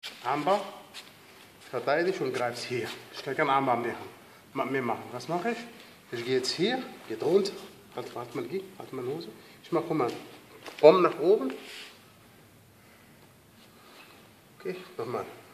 Armbar, verteidige und greife hier. Ich kann kein Armbar mehr machen. Was mache ich? Ich gehe jetzt hier, geht runter. Warte mal Hose. Ich mache mal Bomben nach oben. Okay, nochmal.